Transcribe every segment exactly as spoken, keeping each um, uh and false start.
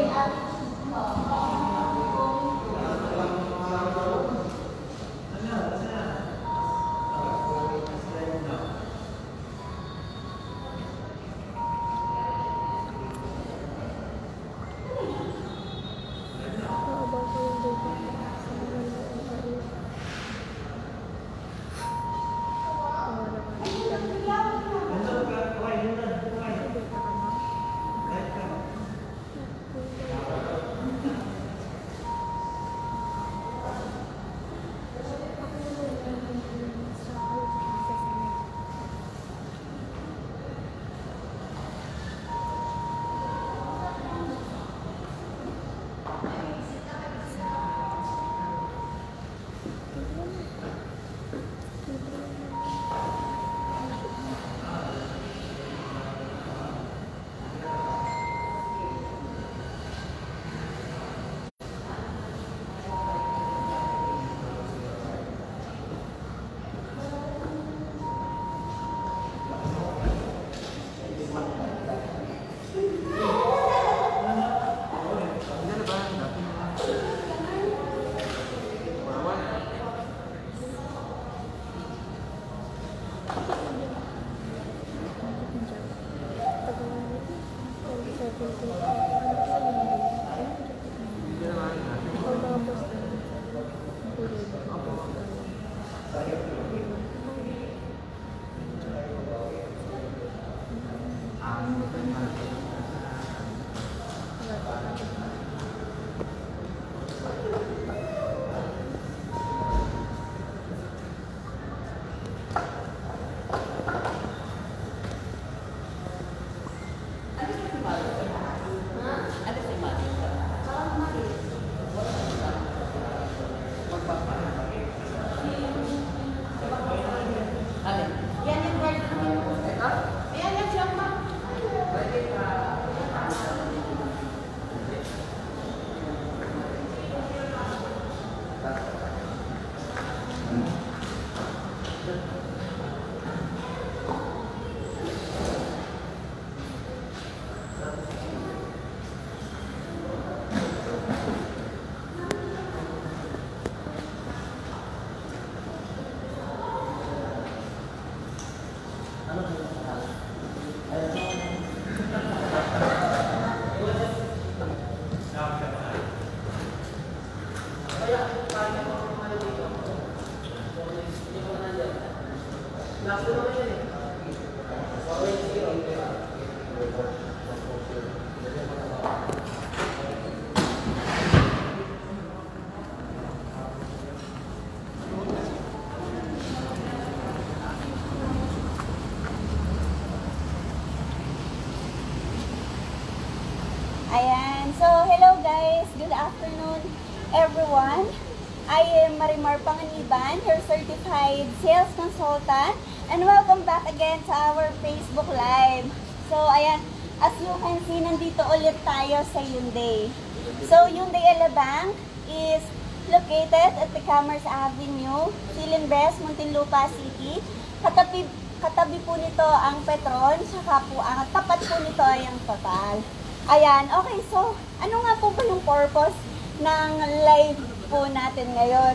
Ayan. So, hello guys. Good afternoon, everyone. I am Marimar Panganiban, your certified sales consultant. And welcome back again to our Facebook Live. So, ayan. As you can see, nandito ulit tayo sa Hyundai. So, Hyundai Alabang is located at the Commerce Avenue, Silimbes, Muntinlupa City. Katabi, katabi po nito ang Petron, saka po ang tapat po nito ay ang Total. Ayan, okay, so ano nga po ba yung purpose ng live po natin ngayon?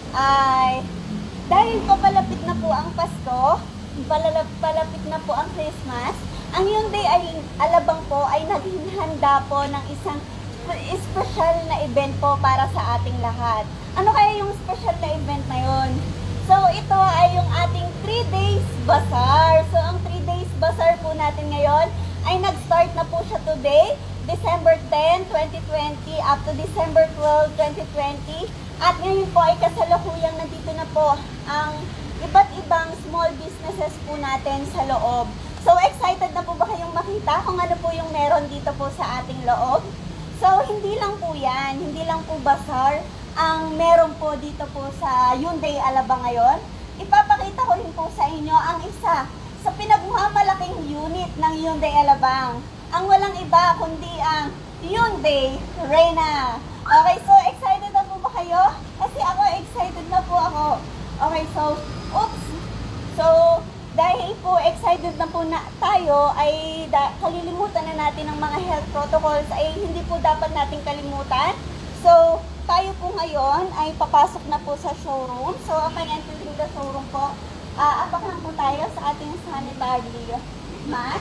Ay, dahil po palapit na po ang Pasko, palalap, palapit na po ang Christmas, ang Hyundai ay, Alabang po ay naging handa po ng isang special na event po para sa ating lahat. Ano kaya yung special na event na yun? So, ito ay yung ating three days bazaar. So, ang three days bazaar po natin ngayon ay nag-start na po siya today, December tenth, twenty twenty, up to December twelfth, twenty twenty. At ngayon po ay kasalukuyang nandito na po ang iba't ibang small businesses po natin sa loob. So, excited na po ba kayong makita kung ano po yung meron dito po sa ating loob? So, hindi lang po yan, hindi lang po bazaar ang meron po dito po sa Hyundai Alabang ngayon. Ipapakita ko rin po sa inyo ang isa sa pinagmamalaking unit ng Hyundai Alabang. Ang walang iba kundi ang Hyundai Reyna. Okay, so excited na po ba kayo? Kasi ako excited na po ako. Okay, so, oops. So, dahil po excited na po na tayo, ay da, kalilimutan na natin ang mga health protocols, ay hindi po dapat natin kalimutan. So, tayo po ngayon ay papasok na po sa showroom. So, upon entering the showroom po, uh, apak lang po tayo sa ating sanitary mat.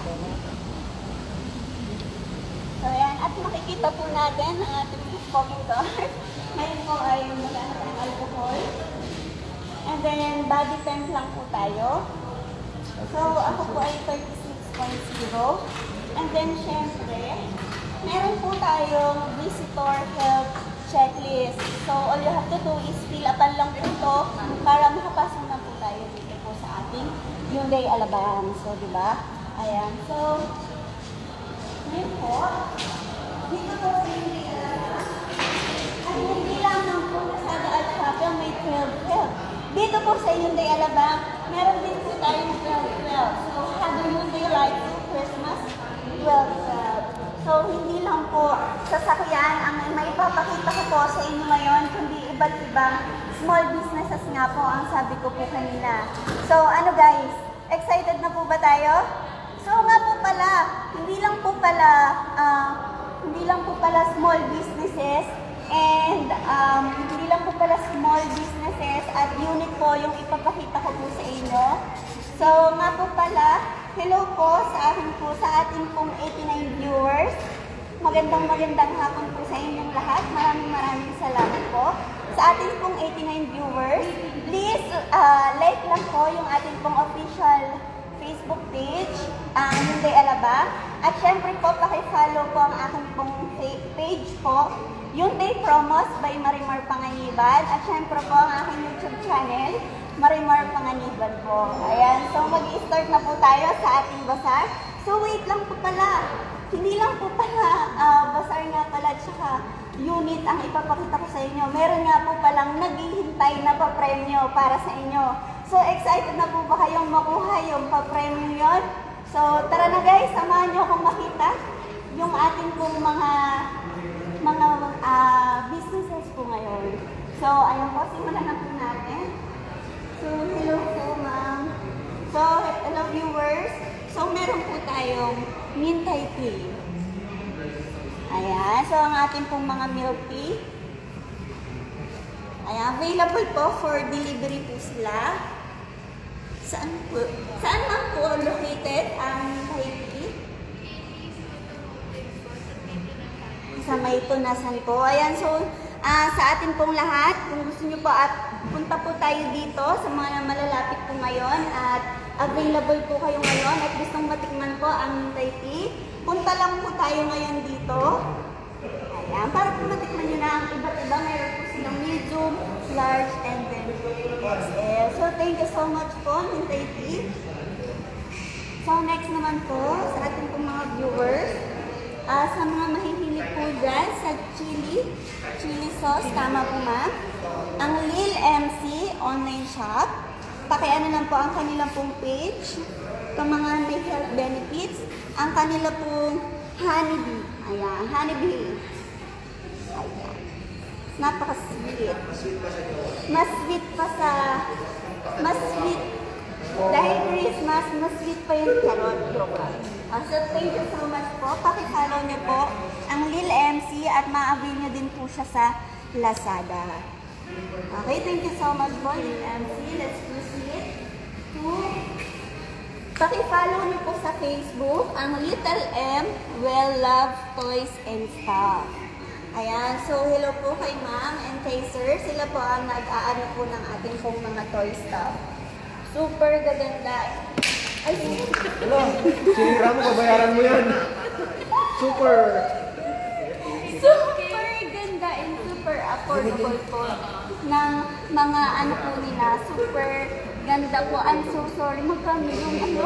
So, ayan. At makikita po natin ang ating smoking guard. Ngayon po ay wala na ng alcohol. And then, body temp lang po tayo. So, ako po ay thirty-six point zero. And then, syempre, meron po tayong visitor health checklist. So, all you have to do is fill upan lang po ito para makapasok na po tayo dito po sa ating Hyundai Alabang. So, di ba? Ayan. So, ngayon po, dito po sa Hyundai Alabang, at hindi lamang po Lazada at Shopee may twelve twelve. Dito po sa Hyundai Alabang, meron din po tayong twelve twelve. So, have a Hyundai like Christmas twelve twelve. So, hindi lang po sasakyan ang may ipapakita ko po sa inyo ngayon, kundi iba't ibang small businesses nga po ang sabi ko po kanina. So, ano guys, excited na po ba tayo? So, nga po pala, hindi lang po pala, uh, hindi lang po pala small businesses, and um, hindi lang po pala small businesses at unit po yung ipapakita ko po sa inyo. So, nga po pala, hello po sa akin po, sa ating pong eighty-nine viewers. Magandang magandang hapon po sa inyong lahat. Maraming maraming salamat po. Sa ating pong eighty-nine viewers, please uh, like lang po yung ating pong official Facebook page, ang uh, Hyundai Alabang. At syempre po, pakifollow po ang aking pong page po, Hyundai Promos by Marimar Panganiban. At syempre po ang aking YouTube channel, Marimar Panganiban po. Ayan, so mag-i-start na po tayo sa ating bazaar. So wait lang po pala, hindi lang po pala uh, bazaar nga pala tsaka unit ang ipapakita ko sa inyo. Meron nga po palang naghihintay na pa-premyo para sa inyo. So excited na po ba kayong makuha yung pa-premyo yun? So tara na guys, samahan nyo akong makita yung ating pong mga mga uh, businesses po ngayon. So ayun po, simulan na po natin. So, hello po, ma'am. So, hello viewers. So, meron po tayong Mintay tea. Ayan. So, ang ating pong mga milk tea. Ayan. Available po for delivery po sila. Saan po? Saan lang po located ang Mintay tea? Sa may tunasan po. Ayan. So, uh, sa ating pong lahat, kung gusto nyo po at punta po tayo dito sa mga malalapit po ngayon at available po kayo ngayon at gustong matikman po ang Mintay tea. Punta lang po tayo ngayon dito. Ayan, para po matikman nyo na ang iba't iba. Meron po silang medium, large, and then X L. So, thank you so much po, Mintay tea. So, next naman po sa ating pong mga viewers. Uh, sa mga mahihilig po dyan sa chili, chili sauce, tama po ma'am. Ang Lil M C online shop. Pakiano lang po ang kanilang pong page. Ito mga may health benefits. Ang kanila pong honeybee. Ayan, honeybee. Ayan. Napaka-sweet. Mas sweet pa sa, mas sweet. Dahil Christmas, mas sweet pa yung carrot. Uh, so, thank you so much po. Pakifollow niyo po ang Lil M C at ma-avail niyo din po siya sa Lazada. Okay, thank you so much po, Lil M C. Let's proceed to... Pakifollow niyo po sa Facebook ang Little M Well Love Toys and Stuff. Ayan, so hello po kay ma'am and kay sir. Sila po ang nag-aano po ng ating pong mga toy stuff. Super gaganda. Ay, ano? Sinira mo, babayaran mo yan. Super. Super ganda and super affordable po ng mga ano po nila. Super ganda po. I'm so sorry. Magkano yung ano?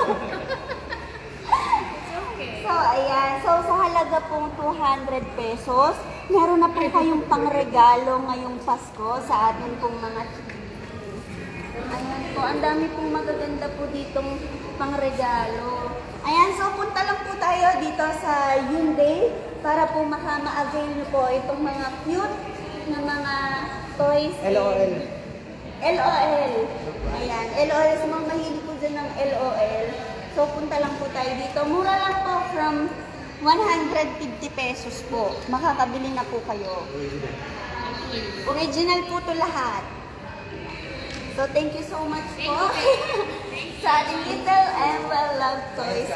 So, ayan. So, sa halaga pong two hundred pesos, meron na po kayong pangregalo ngayong Pasko sa atin pong mga ayan po, ang dami pong magaganda po ditong pangregalo. Ayan, so punta lang po tayo dito sa Hyundai para po maka-ma-avail nyo po itong mga cute na mga toys. L O L. L O L. Ayan, L O L sa mga mahilig po dyan ng L O L. So, punta lang po tayo dito. Mura lang po, from one hundred fifty pesos po. Makakabili na po kayo. Original po to lahat. So, thank you so much po sa ating little and well-loved toys.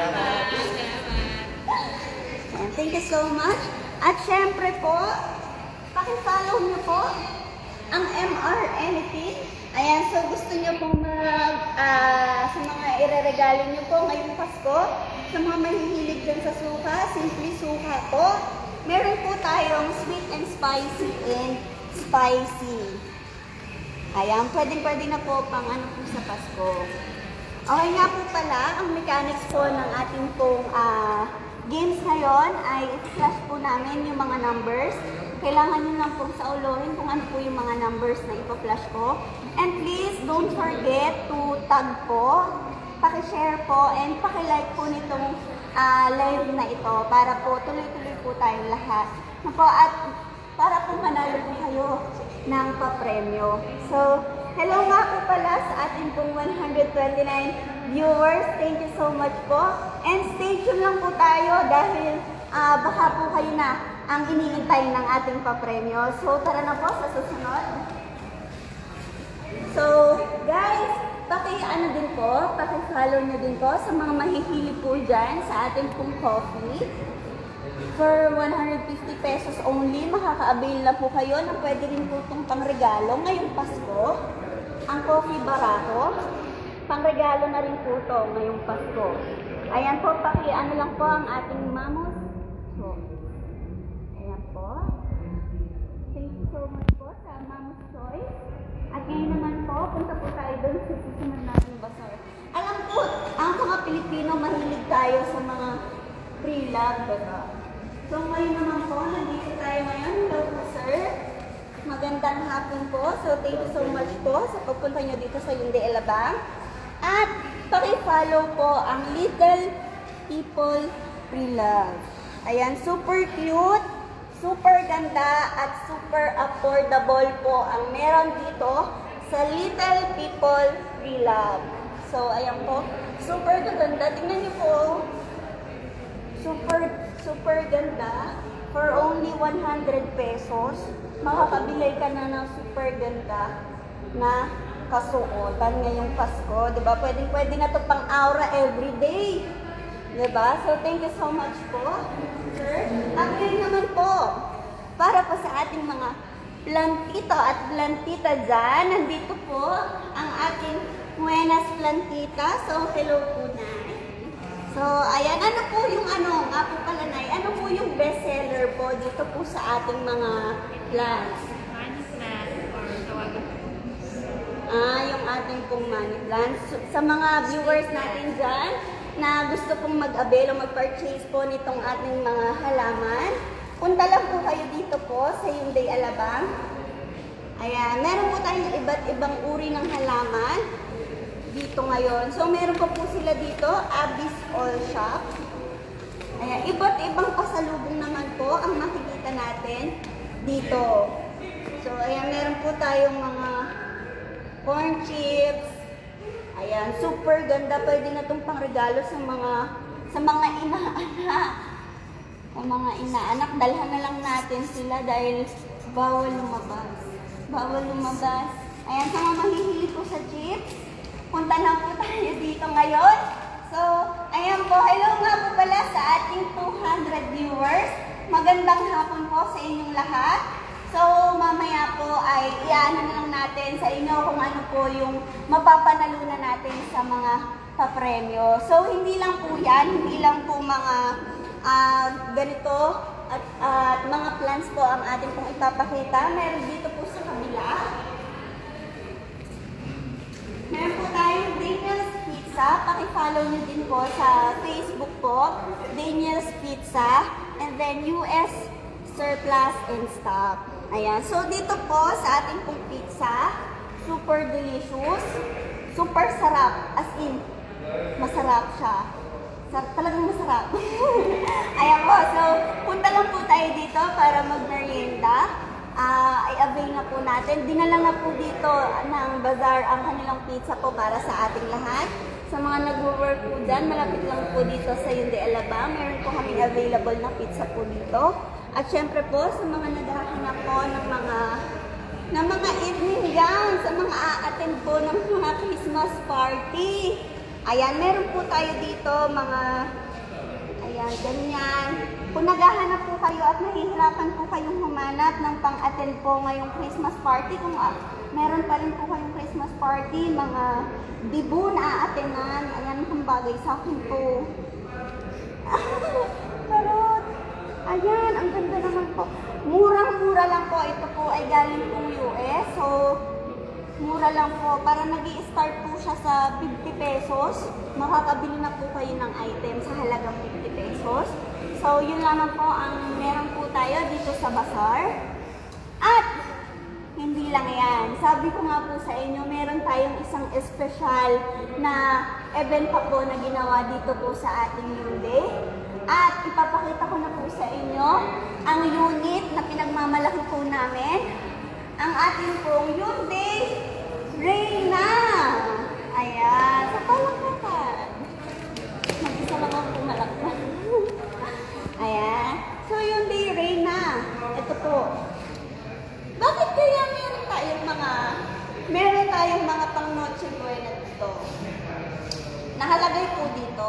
And thank you so much. At syempre po, paki-follow niyo po ang M R Anything. Ayan, so gusto niyo pong mag, uh, sa mga ireregalo niyo po ngayong Pasko, sa mga mahihilig dyan sa suka, simply suka po. Meron po tayong sweet and spicy and spicy. Ayan, pwedeng-pwede na po pang ano po sa Pasko. Okay nga po pala, ang mechanics po ng ating pong uh, games ngayon ay i-flash po namin yung mga numbers. Kailangan nyo lang pong saulohin kung ano po yung mga numbers na ipa-flash ko. And please, don't forget to tag po, paki-share po, and paki-like po nitong uh, live na ito para po tuloy-tuloy po tayong lahat. Na po, at para po manalo po kayo ng papremyo. So, hello nga po pala sa ating pong one hundred twenty-nine viewers. Thank you so much po. And stay tuned lang po tayo dahil uh, baka po kayo na ang iniintay ng ating papremyo. So, tara na po sa susunod. So, guys, paki-ano din po, paki-follow nyo din po sa mga mahihilig po dyan sa ating pong coffee. For one hundred fifty pesos only, makaka-avail na po kayo na pwede rin po itong pangregalo ngayong Pasko. Ang coffee barato, pangregalo na rin po ito ngayong Pasko. Ayan po, paki-ano lang po ang ating mamos. So, ayan po. Thank you so much po sa Mamos Choice. At ngayon naman po, punta po tayo doon sa susunod natin bazaar. Alam po, ang mga Pilipino, mahilig tayo sa mga pre-love, diba? So ngayon naman po, nandito tayo ngayon. Hello po, sir. Magandang hapon po. So thank you so much po sa pagpunta nyo dito sa Hyundai Alabang. At paki-follow po ang Little People Pre-Love. Ayan, super cute, super ganda, at super affordable po ang meron dito sa Little People Pre-Love. So ayan po, super ganda. Tingnan niyo po. Super, super ganda. For only one hundred pesos, makakabili ka na ng super ganda na kasuotan ngayong Pasko. Diba? Pwede, pwede na to pang aura everyday. Diba? So, thank you so much po, sir. At ngayon naman po, para po sa ating mga plantito at plantita dyan, nandito po ang ating Buenas Plantita. So, hello po na. So, ayan, ano po yung ano, nga po pala na, ano po yung bestseller po dito po sa ating mga plants? Money plant or tawagan po. Ah, yung ating pong money plants. So, sa mga viewers natin dyan, na gusto pong mag-avail o mag-purchase po nitong ating mga halaman, punta lang po kayo dito po sa Hyundai Alabang. Ayan, meron po tayong iba't ibang uri ng halaman dito ngayon. So, meron pa po sila dito, Abyss All Shop. Ayan, iba't ibang pasalubong naman po ang makikita natin dito. So, ayan, meron po tayong mga corn chips. Ayan, super ganda. Pwede na itong pangregalo sa mga sa mga inaanak. Sa mga inaanak, dalhan na lang natin sila dahil bawal lumabas. Bawal lumabas. Ayan, sa mga mahihilig po sa chips, punta na po tayo dito ngayon. So, ayan po. Hello nga po pala sa ating two hundred viewers. Magandang hapon po sa inyong lahat. So, mamaya po ay iano na lang natin sa inyo kung ano po yung mapapanalunan natin sa mga papremyo. So, hindi lang po yan. Hindi lang po mga uh, ganito at uh, mga plans po ang ating pong ipapakita. Meron dito po sa kabila. Meron po tayong Daniel's Pizza. Paki-follow nyo din po sa Facebook po. Daniel's Pizza. And then U S Surplus and Stock. Ayan. So, dito po sa ating pong pizza, super delicious. Super sarap. As in, masarap siya. Sar talagang masarap. Ayan po. So, punta lang po tayo dito para mag-merienda. uh, i-avail na po natin. Dinala na po dito ng bazaar ang kanilang pizza po para sa ating lahat. Sa mga nag-work po dyan, malapit lang po dito sa Hyundai Alabang. Meron po kami available na pizza po dito. At syempre po, sa mga naghahanap po ng mga ng mga evening gown, sa mga a-attend po ng mga Christmas party. Ayan, meron po tayo dito mga, ayan, ganyan. Kung naghahanap po kayo at nahihirapan po kayong humanap ng pang-attend po ngayong Christmas party, kung uh, meron pa rin po kayong Christmas party, mga dibu na a-attenan, ayan kung bagay sa akin po. Charot! Ayan, ang ganda naman po. Murang-mura lang po. Ito po ay galing pong U S. So, mura lang po. Para nag-i-start po siya sa fifty pesos. Makakabili na po kayo ng item sa halagang fifty pesos. So, yun lamang po ang meron po tayo dito sa bazaar. At, hindi lang yan. Sabi ko nga po sa inyo, meron tayong isang espesyal na event pa po na ginawa dito po sa ating Hyundai. At ipapakita ko na po sa inyo ang unit na pinagmamalaki po namin. Ang ating pong Hyundai Reyna. Ayan. Sa palakpakan. Mag-isa lang ako pumalakpak. Ayan. So, Hyundai Reyna. Ito po. Bakit kaya meron tayong mga meron tayong mga pang Noche Buena dito? Nakalagay po dito.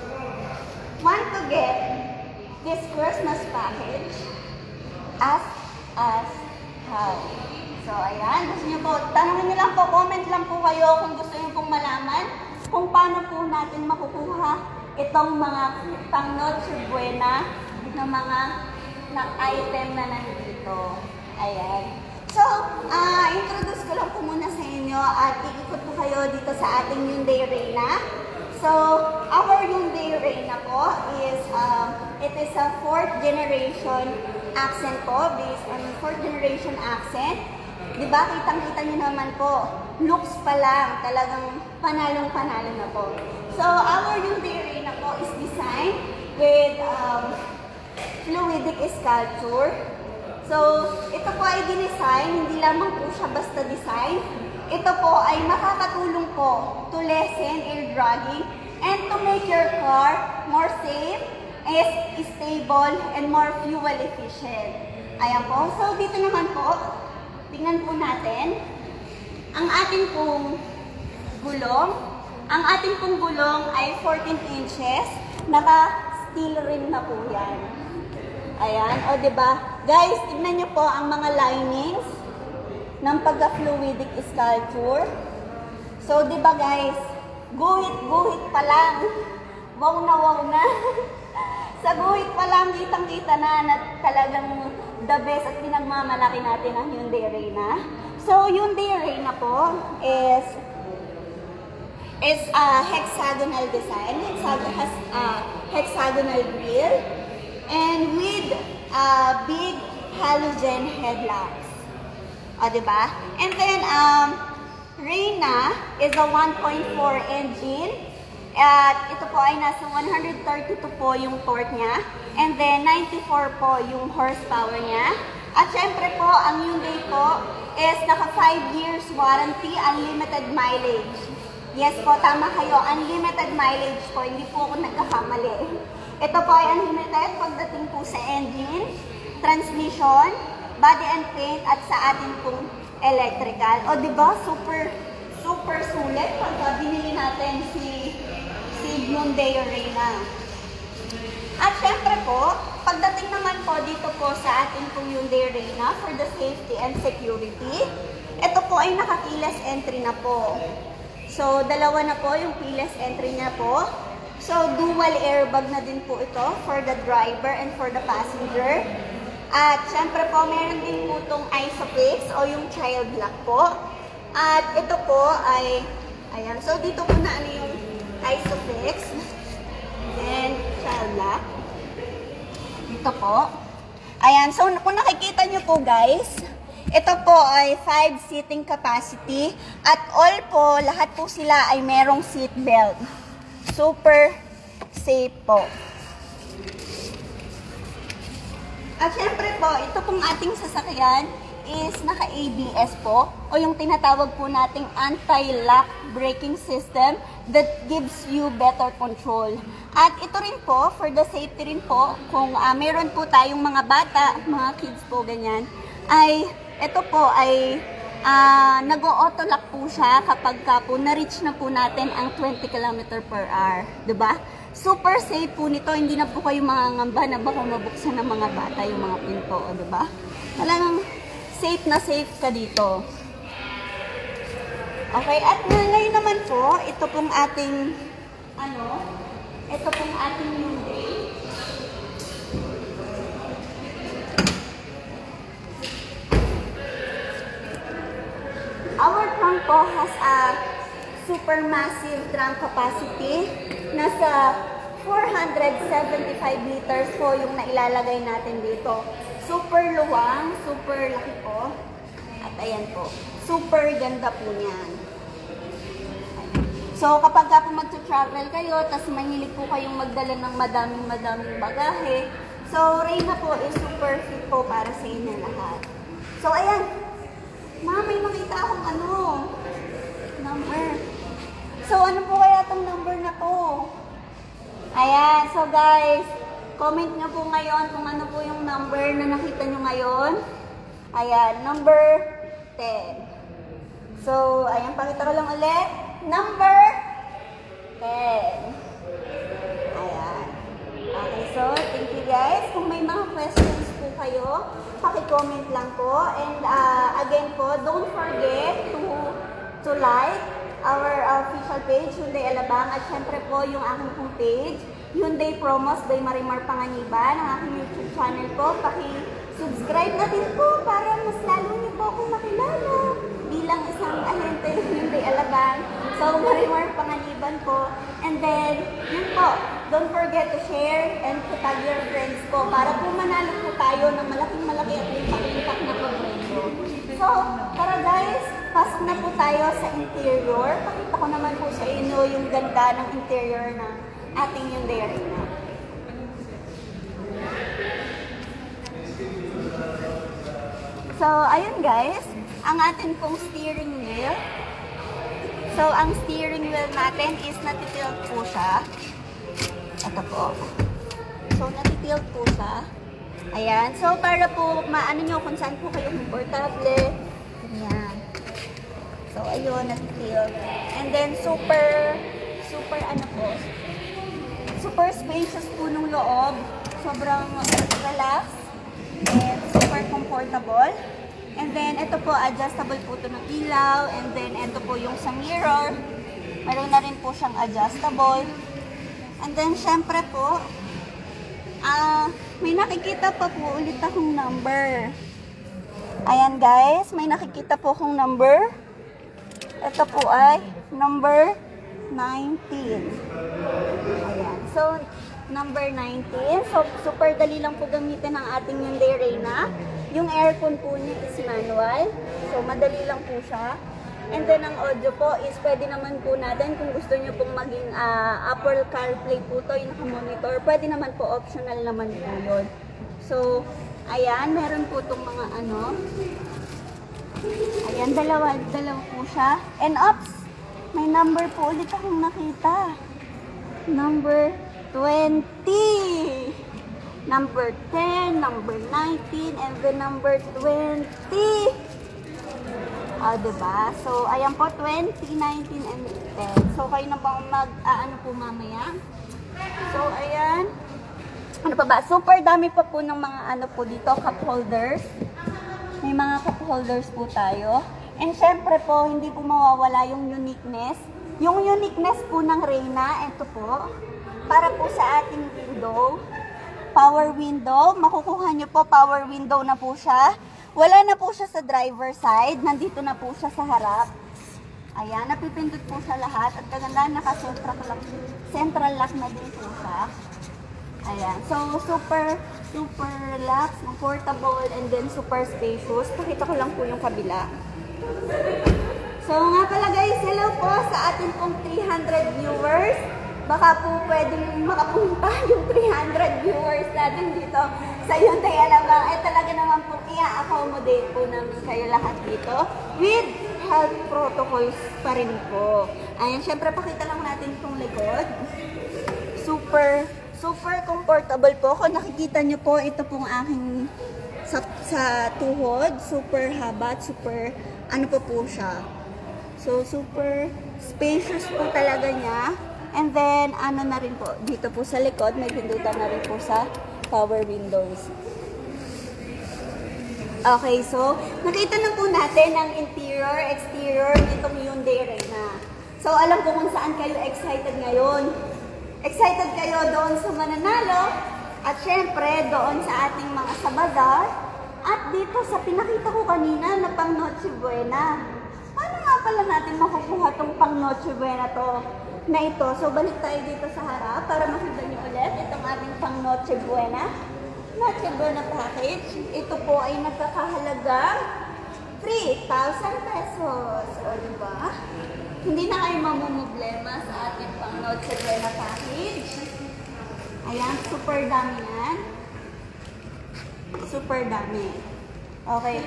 Want to get this Christmas package? Ask us how. So, ayan. Gusto nyo po, tanongin nyo lang po, comment lang po kayo kung gusto nyo pong malaman kung paano po natin makukuha itong mga pang Noche Buena na mga na item na nandito. Ayan. So, uh, introduce ko lang po muna sa inyo at iikot po kayo dito sa ating Hyundai Reyna. So, our Hyundai Reyna po is, um, it is a fourth generation accent po, based on fourth generation accent. Diba, kitang-kita nyo naman po, looks pa lang, talagang panalong-panalo na po. So, our Hyundai Reyna po is designed with um, fluidic sculpture. So, ito po ay dinesign, hindi lamang po siya basta design. Ito po ay makakatulong po to lessen air dragging and to make your car more safe, is stable, and more fuel efficient. Ayan po. So, dito naman po, tingnan po natin, ang ating pong gulong. Ang ating pong gulong ay fourteen inches, naka-steel rim na po yan. Ayan, o diba? Guys, tignan nyo po ang mga linings ng pagka-fluidic sculpture. So, diba guys, guhit-guhit pa lang. Wow na wow na. Sa guhit pa lang, kitang-kita na na talagang the best at pinagmamalaki natin ang Hyundai Reyna. So, Hyundai Reyna po is is a hexagonal design. Hexagon has a hexagonal grille. And with uh, big halogen headlamps. O, diba? And then, um, Reyna is a one point four engine. At ito po ay nasa one hundred thirty-two po yung torque niya. And then, ninety-four po yung horsepower niya. At syempre po, ang Hyundai po is naka five years warranty, unlimited mileage. Yes po, tama kayo. Unlimited mileage po. Hindi po ako nagkakamali. Ito po ay unlimited pagdating po sa engine, transmission, body and paint, at sa ating pong electrical. O diba, super, super sulit pagka binili natin si, si Hyundai Reyna. At syempre po, pagdating naman po dito po sa ating pong Hyundai Reyna for the safety and security, ito po ay naka-keyless entry na po. So, dalawa na po yung keyless entry niya po. So, dual airbag na din po ito for the driver and for the passenger. At syempre po, meron din po itong ISOFIX o yung child lock po. At ito po ay, ayan, so dito po na ano yung ISOFIX and child lock. Dito po. Ayan, so kung nakikita nyo po guys, ito po ay five seating capacity. At all po, lahat po sila ay merong seat belt. Super safe po. At syempre po, ito pong ating sasakyan is naka-A B S po o yung tinatawag po nating anti-lock braking system that gives you better control. At ito rin po, for the safety rin po, kung uh, meron po tayong mga bata, mga kids po ganyan, ay ito po ay uh, nag-auto lock po siya kapag ka po na-reach na po natin ang twenty kilometers per hour. Diba? Super safe po nito, hindi na po kayo mangangamba na baka mabuksan ng mga bata yung mga pinto, o diba? Talagang safe na safe ka dito. Okay, at ngayon naman po, ito pong ating, ano, ito pong ating Hyundai. Our trunk po has a super massive trunk capacity. Nasa four hundred seventy-five liters po yung nailalagay natin dito. Super luwang, super laki po. At ayan po, super ganda po niyan. So kapag ka po mag-travel kayo, tas mahilig po kayong magdala ng madaming-madaming bagahe, so Reyna po is super fit po para sa inyo lahat. So ayan, ma, may makita akong ano, number. So, ano po kaya itong number na to? Ayan. So, guys, comment nyo po ngayon kung ano po yung number na nakita nyo ngayon. Ayan. Number ten. So, ayan. Pakita ko lang ulit. Number ten. Ayan. Okay. So, thank you, guys. Kung may mga questions po kayo, paki-comment lang po. And, uh, again po, don't forget to, to like our official page, Hyundai Alabang, at syempre po yung aking pong page, Hyundai Promos by Marimar Panganiban, ang aking YouTube channel po. Paki-subscribe na din po para mas lalo niyo po akong makilala bilang isang ahente ng Hyundai Alabang. So, Marimar Panganiban po. And then, yun po, don't forget to share and to tag your friends po para po manalo po tayo ng malaking malaki at impact-impact na pag-rendo. So, tara guys, pasok na po tayo sa interior. Pakita ko naman po sa inyo yung ganda ng interior na ating Hyundai Reyna. So, ayun guys, ang ating pong steering wheel. So, ang steering wheel natin is natitilt po siya. Ito po. So, natitilt po siya. Ayan. So, para po maano nyo kung saan po kayo komportable. Ayan. So, ayun, nag-tilt. And then, super, super, ano po, super spacious po nung loob. Sobrang relax. And super comfortable. And then, ito po, adjustable po ito ng ilaw. And then, ito po yung sa mirror. Meron na rin po siyang adjustable. And then, syempre po, ah, uh, may nakikita pa po ulit akong number. Ayan guys, may nakikita po akong number. Ito po ay number nineteen. Ayan. So, number nineteen. So, super dali lang po gamitin ang ating Hyundai Reyna. Yung aircon po niya is manual. So, madali lang po siya. And then, ang audio po is pwede naman po natin kung gusto nyo pong maging uh, Apple CarPlay po to, yung naka-monitor. Pwede naman po, optional naman po yun. So, ayan, meron po itong mga ano. Ayan, dalawa, dalawa po siya. And ops, may number po ulit akong nakita. Number twenty. Number ten, number nineteen, and then number twenty. Ah, uh, diba? So, ayan po, twenty, nineteen, and ten. So, kayo na ba mag, uh, ano po mamaya? So, ayan. Ano pa ba? Super dami pa po ng mga ano po dito, cup holders. May mga cup holders po tayo. And syempre po, hindi po mawawala yung uniqueness. Yung uniqueness po ng Reyna, ito po, para po sa ating window. Power window. Makukuha nyo po, power window na po siya. Wala na po siya sa driver side. Nandito na po siya sa harap. Ayan, napipindot po siya lahat. At kagandaan, naka-central lock, central lock na din po siya. Ayan. So, super, super relax, comfortable, and then super spacious. Pakita ko lang po yung kabila. So, nga pala guys, hello po sa ating pong three hundred viewers. Baka po pwedeng makapunta yung three hundred viewers natin dito sa Hyundai Alabang. Eh talaga naman po iya-accommodate i-accommodate po namin kayo lahat dito with health protocols pa rin po. Ayan, syempre pakita lang natin itong likod. Super, super comfortable po. Kung nakikita nyo po, ito pong aking sa, sa tuhod. Super haba at super, ano po po siya. So, super spacious po talaga niya. And then, ano na rin po, dito po sa likod, may pindutan na rin po sa power windows. Okay, so, nakita na po natin ang interior, exterior nitong Hyundai Reyna. So, alam ko kung saan kayo excited ngayon. Excited kayo doon sa mananalo, at syempre, doon sa ating mga sabazar, at dito sa pinakita ko kanina na pang Noche Buena. Paano nga pala natin makukuha tong pang Noche Buena to? Na ito. So, balik tayo dito sa harap para makita nyo ulit itong ating pang Noche Buena. Noche Buena package. Ito po ay nagkakahalagang three thousand pesos. O, diba? Hindi na kayo mamumblema sa ating pang Noche Buena package. Ayan, super dami yan. Super dami. Okay.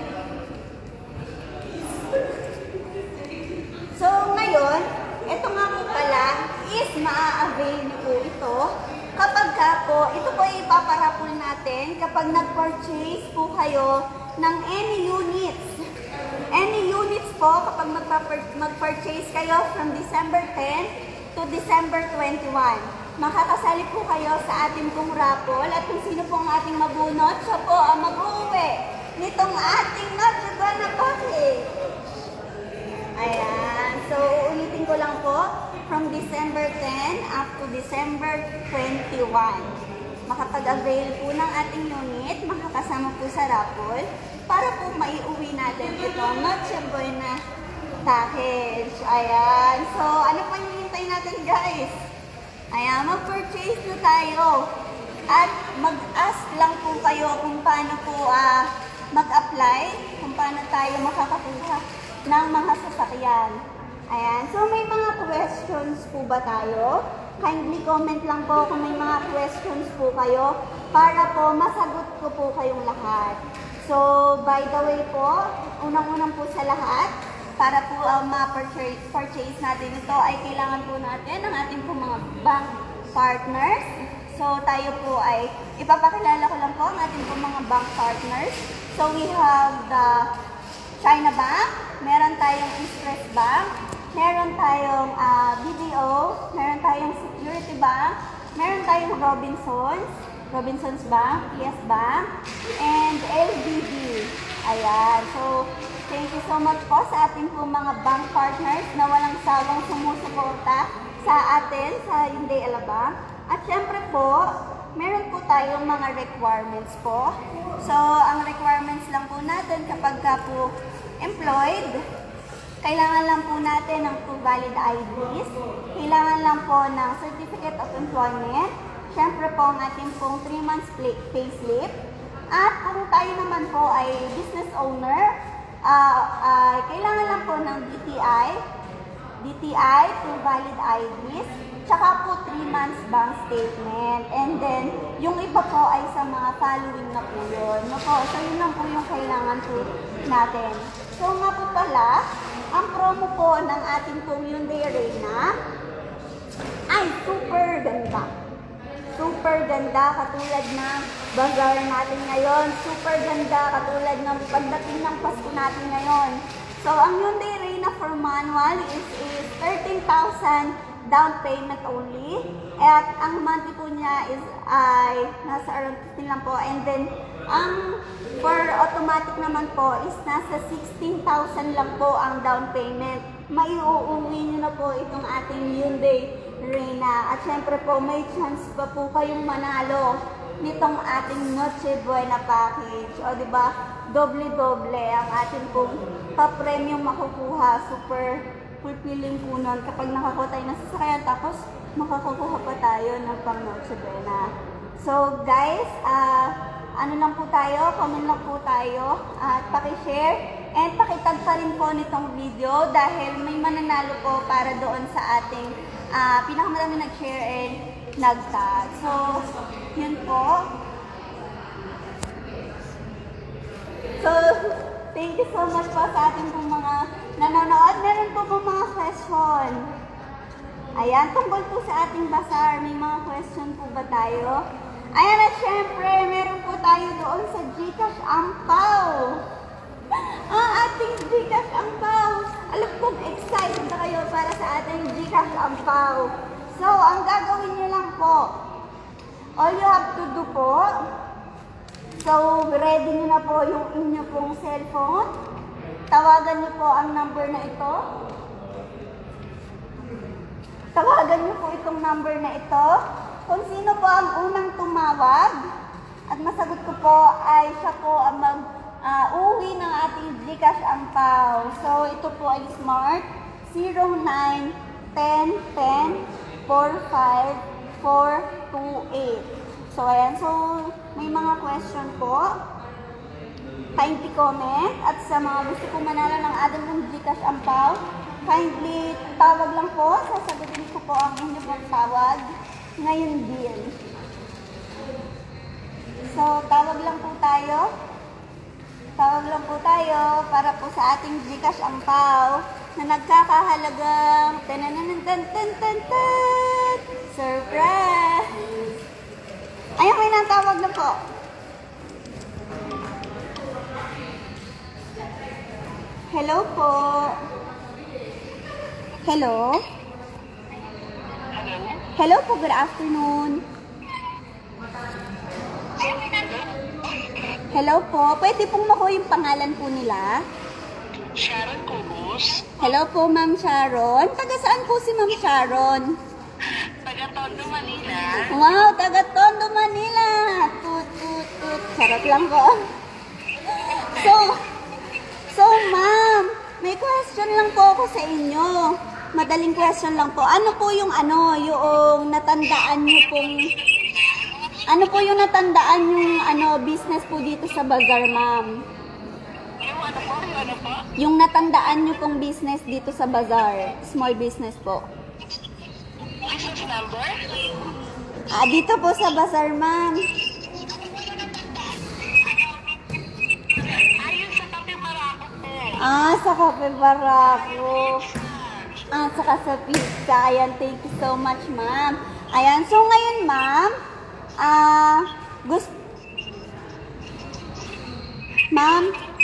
So, ngayon, ito nga po pala is maa-avail niyo po ito kapag ka po, ito po ay ipaparapol natin kapag nag-purchase po kayo ng any units. Any units po kapag mag-purchase kayo from December tenth to December twenty-one. Makakasali po kayo sa ating pong raffle at kung sino po ang ating mabunot, siya po ang mag-uwi nitong ating Noche Buena package. Ayan. So, uulitin ko lang po, from December tenth up to December twenty-one. Makapag-avail po ng ating unit, makakasama po sa raffle, para po maiuwi natin itong Noche Buena package. Ayan. So, ano pa yung hintay natin, guys? Ayan, mag-purchase na tayo. At mag-ask lang po kayo kung paano po uh, mag-apply, kung paano tayo makakakuha ng mga sasakyan. Ayan. So, may mga questions po ba tayo? Kindly comment lang po kung may mga questions po kayo para po masagot ko po kayong lahat. So, by the way po, unang-unang po sa lahat, para po uh, ma-purchase purchase natin ito ay kailangan po natin ng ating po mga bank partners. So, tayo po ay, ipapakilala ko lang po ang ating po mga bank partners. So, we have the China Bank, meron tayong Express Bank, meron tayong uh, B D O, meron tayong Security Bank, meron tayong Robinsons, Robinsons Bank, Yes Bank, and L B B. Ayan. So, thank you so much po sa ating po mga bank partners na walang sawang sumusuporta sa atin, sa Hyundai Alabang. At syempre po, meron po tayong mga requirements po. So, ang requirements lang po natin kapag ka po employed, kailangan lang po natin ng two valid I Ds, kailangan lang po ng Certificate of Employment, syempre po ang ating pong three months payslip, at kung tayo naman po ay business owner, uh, uh, kailangan lang po ng D T I, D T I, two valid I Ds, tsaka po three months bank statement. And then, yung iba po ay sa mga following na po yun. No po? So, yun lang po yung kailangan po natin. So, nga po pala, ang promo po ng ating pong Hyundai Reyna ay super ganda. Super ganda, katulad ng bazaar natin ngayon. Super ganda, katulad ng pagdating ng Pasko natin ngayon. So, ang Hyundai Reyna for manual is, is thirteen thousand down payment only. At ang monthly po niya is ay nasa around fifteen lang po. And then, ang for automatic naman po is nasa sixteen thousand lang po ang down payment. Maiuuwi nyo na po itong ating Hyundai Reyna. At syempre po, may chance pa po kayong manalo nitong ating Noche Buena package. O diba, doble-doble ang ating pong pa-premium makukuha. Super fulfilling po nun kapag nakakuha tayo ng sasakyan, tapos makakukuha pa tayo ng pang Noche Buena. So guys, uh, ano lang po tayo, comment lang po tayo, at pakishare and pakitag pa rin po nitong video dahil may mananalo po para doon sa ating uh, pinakamadami nag-share and nag-tag. So, yun po. So, So, thank you so much po sa ating pong mga nanonood. Meron po po mga question. Ayan, tungkol po sa ating bazaar, may mga question po ba tayo? Ayan, at syempre, meron po tayo doon sa GCash Ampaw. Ang ating GCash Ampaw. Alam kong excited na kayo para sa ating GCash Ampaw. So, ang gagawin nyo lang po, all you have to do po, so, ready nyo na po yung inyo pong cellphone. Tawagan nyo po ang number na ito. Tawagan niyo po itong number na ito. Kung sino po ang unang tumawag at masagot ko po ay siya po ang mag-uwi uh, ng ating GCash Ampaw. So, ito po ay Smart zero nine one zero one zero four five four two eight. So, ayan. So, may mga question po. Kindly comment. At sa mga gusto kong manalo ng ating pong GCash Ampaw, kindly tawag lang po. Sasagutin ko po ang inyong pong tawag ngayon din. So, tawag lang po tayo. Tawag lang po tayo para po sa ating GCash Ampaw na nagkakahalagang tanananantantantantan surprise! Ayun, may natawag na po. Hello po. Hello? Hello po, good afternoon. Hello po, pwede pong makuha yung pangalan po nila? Sharon Cubos. Hello po, Ma'am Sharon. Taga saan po si Ma'am Sharon? Taga Tondo, Manila. Wow, taga Tondo, Manila. Tut, tut, tut. Sarap lang po. So, so ma'am, may question lang po ako sa inyo. Madaling question lang po. Ano po yung ano, yung natandaan niyo pong, ano po yung natandaan yung ano, business po dito sa bazaar, ma'am? Yung ano po? Yung ano po? Yung natandaan niyo pong business dito sa bazaar, small business po. Business number? Ah, dito po sa bazaar, ma'am. Ayun sa Kape Barako po. Ah, sa Kape Barako. Ah, saka sa pizza. Ayan, thank you so much, ma'am. Ayan, so ngayon, ma'am, ah, gusto, ma'am,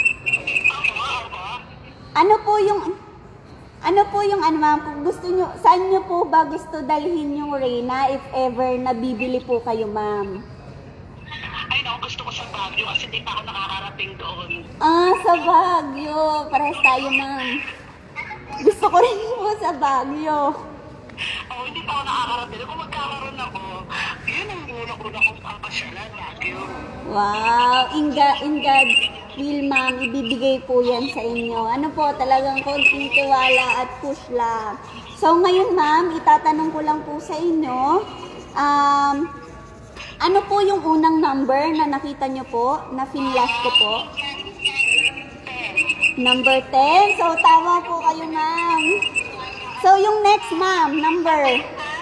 ano po yung, ano po yung, ano ma'am, kung gusto nyo, saan nyo po ba gusto dalhin yung Reyna if ever nabibili po kayo, ma'am? Ay, naku, gusto ko sa Baguio kasi di pa ako nakakarating doon. Ah, sa Baguio. Parehas tayo, ma'am. Gusto ko rin po sa Baguio. Oh, hindi pa ako nakakarating. Kung magkakaroon ako, yun ang una-una kong papasyalan, Baguio. Wow. In, God, in God's will, ma'am, ibibigay po yan sa inyo. Ano po, talagang konting tiwala at push lang. So, ngayon, ma'am, itatanong ko lang po sa inyo, um, ano po yung unang number na nakita nyo po, na finlash ko po? Number ten. So, tama po kayo, ma'am. So, yung next, ma'am, number.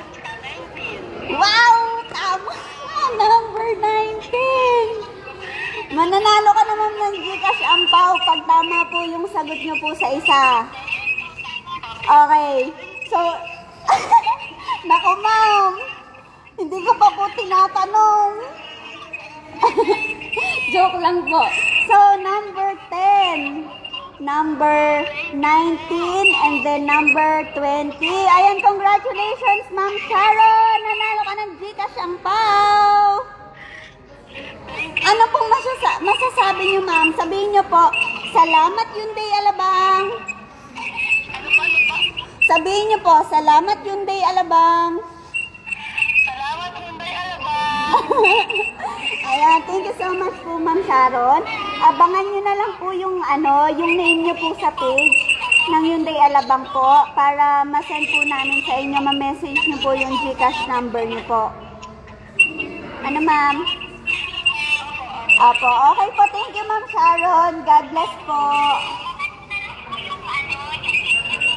Wow! Tama! Number nineteen. Mananalo ka naman ng GCash Ampaw pag tama po yung sagot nyo po sa isa. Okay. So, naku, ma'am. Hindi ko pa po tinatanong. Joke lang po. So, number ten. Number nineteen and then number twenty. Ayan, congratulations, Ma'am Sharon! Nanalo ka ng GCash Ampaw! Ano pong masasa masasabi niyo, ma'am? Sabihin niyo po, salamat Hyundai Alabang! Sabihin niyo po, salamat Hyundai Alabang! Salamat, Hyundai Alabang! Ayan, thank you so much po, Ma'am Sharon. Abangan nyo na lang po yung, ano, yung name nyo po sa page ng Hyundai Alabang po para masend po namin sa inyo, ma-message nyo po yung GCash number nyo po. Ano, ma'am? Opo, okay po. Thank you, Ma'am Sharon. God bless po.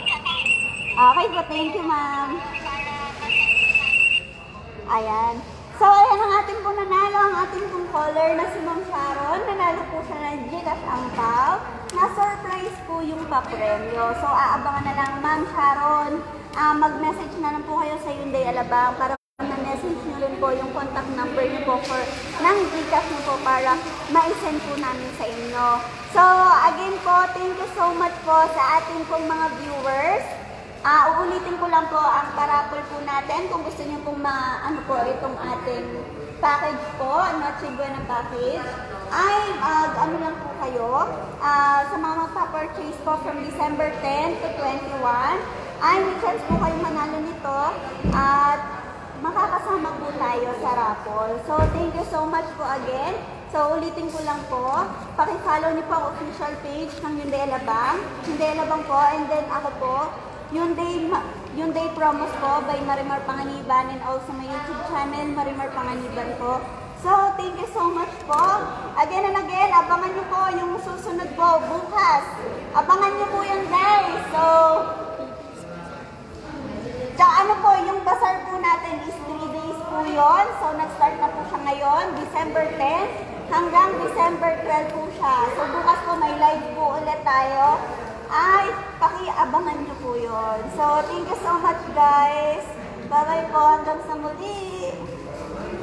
Okay po, thank you, ma'am. Ayan. So, ayan ang ating pong nanalo, ang ating pong caller na si Ma'am Sharon. Nanalo po siya ng Gcash Angpao. Na-surprise po yung papremyo. So, aabangan na lang, Ma'am Sharon. Uh, mag-message na lang po kayo sa Hyundai Alabang para ma-message nyo rin po yung contact number nyo po for ng Gcash nyo po para ma-send po namin sa inyo. So, again po, thank you so much po sa ating pong mga viewers. Uh, uulitin ko lang po ang parapol po natin kung gusto niyo pong ma, ano po, itong ating package po, Noche Buena package, ay uh, ano lang po kayo, uh, sa mga magpa-purchase po from December tenth to twenty-one, ay may chance po kayong manalo nito at makakasama po tayo sa raffle. So, thank you so much po again. So, ulitin ko lang po, paki-follow niyo po ang official page ng Hyundai Alabang, Hyundai Alabang po, and then ako po, Hyundai, Hyundai Promos po by Marimar Panganiban, and also my YouTube channel, Marimar Panganiban po. So, thank you so much po. Again and again, abangan niyo po yung susunod po, bukas. Abangan niyo po yan, guys. So, tsaka ano po, yung bazaar po natin is three days po yun. So, nag-start na po siya ngayon, December tenth, hanggang December twelfth po siya. So, bukas po may live po ulit tayo. Ay, pakiabangan nyo po yun. So, thank you so much, guys. Bye-bye po. Hanggang sa muli.